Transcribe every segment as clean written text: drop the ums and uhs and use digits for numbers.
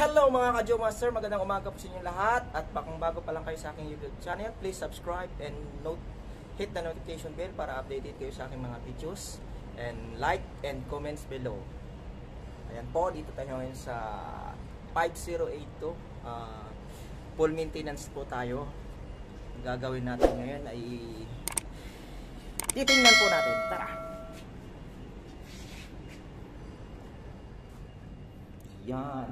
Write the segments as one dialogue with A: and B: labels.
A: Hello mga ka-Joe Master, magandang umaga po sa inyo lahat. At bakang bago pa lang kayo sa aking YouTube channel, please subscribe and hit the notification bell para updated kayo sa aking mga videos. And like and comments below. Ayan po, dito tayo ngayon sa 5082. Full maintenance po tayo. Ang gagawin natin ngayon ay titingnan po natin. Tara! Yan.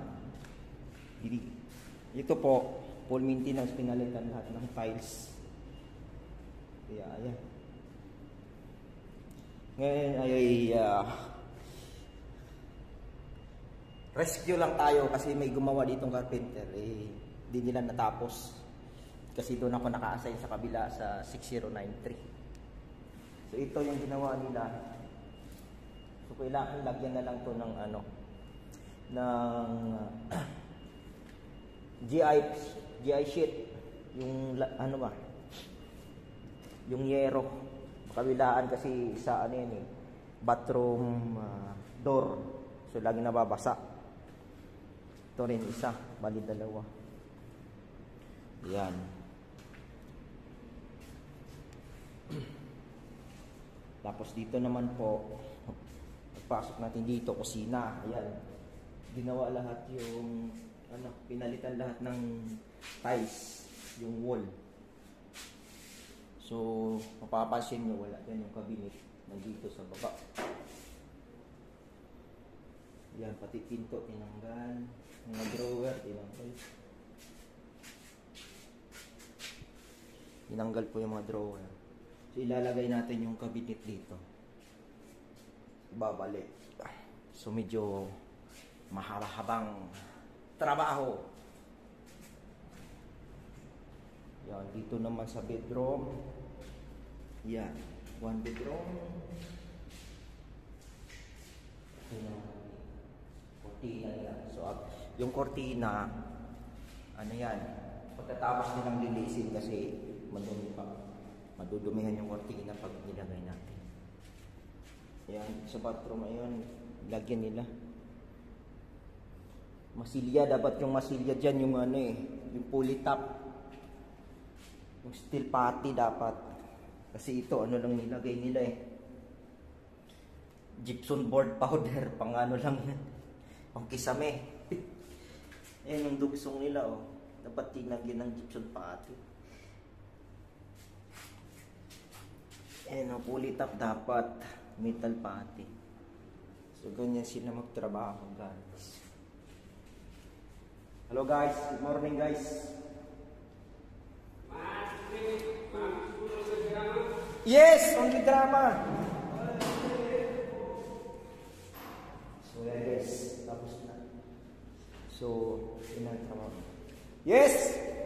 A: Ito po, full maintenance, pinalitan lahat ng tiles. Kaya ayan. Ngayon ay rescue lang tayo kasi may gumawa ditong carpenter. Di nila natapos. Kasi doon ako naka-assign sa kabila sa 6093. So ito yung ginawa nila. So kailangan lagyan na lang to ng GI sheet, yung yung yero kabilaan kasi sa bathroom door, so lagi nababasa. Ito rin isa, bali dalawa. Yan. Tapos dito naman po, pagpasok natin dito, kusina. Ayan, ginawa lahat yung pinalitan lahat ng tiles, yung wall. So mapapansin nyo, wala dyan yung cabinet, nandito sa baba. Yan, pati pinto tinanggal, mga drawer tinanggal po yung mga drawer. So ilalagay natin yung cabinet dito, babalik. So medyo mahaba-habang trabaho. Yan, dito naman sa bedroom. Yan, one bedroom. Kortina nila. So yung kortina, yan, pagkatapos nilang lilisin kasi madumi pa. Madudumihan yung kortina pag nilagay natin. Yan, sa bathroom ayun, lagyan nila masilya. Dapat yung masilya dyan yung yung pulley top, yung steel putty dapat. Kasi ito lang nilagay nila gypsum board powder, pang lang yan, pang kisame. Ayan yung dugsong nila dapat tinagyan ng gypsum putty. Ayan ang pulley top, dapat metal putty. So ganyan sila magtrabaho, guys. Hello guys, good morning guys. Yes, only drama. So yeah guys, tapos na. So, trabaho. Yes!